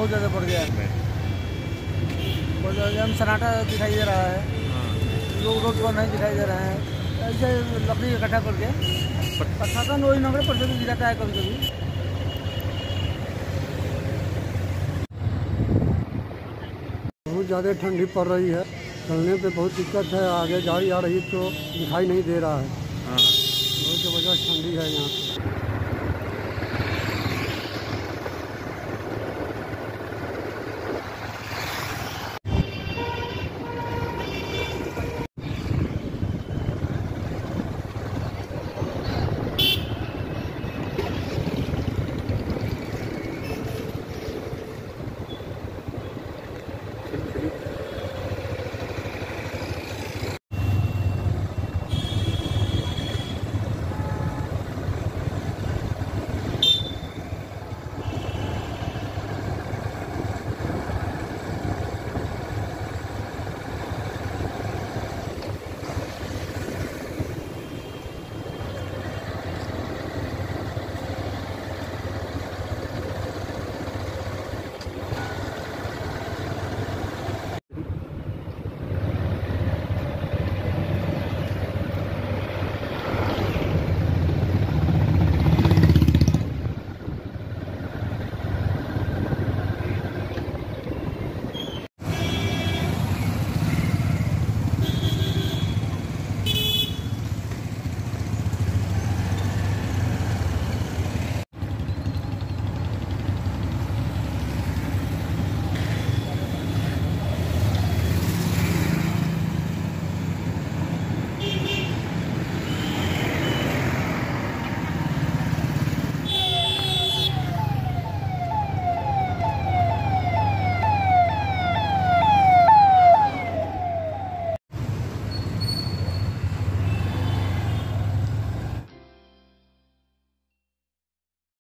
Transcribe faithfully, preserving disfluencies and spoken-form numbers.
बहुत ज़्यादा बढ़ गया है, बहुत ज़्यादा सन्नाटा दिखाई दे रहा है, लोग रोड पर नहीं दिखाई दे रहे हैं। ऐसे लकड़ी इकट्ठा करके प्रशासन वही नंबर पर से गिराता है कभी कभी। बहुत ज़्यादा ठंडी पड़ रही है, चलने पे बहुत दिक्कत है। आगे गाड़ी आ रही तो दिखाई नहीं दे रहा है, बहुत ज़बरदस्त ठंडी है यहाँ पे।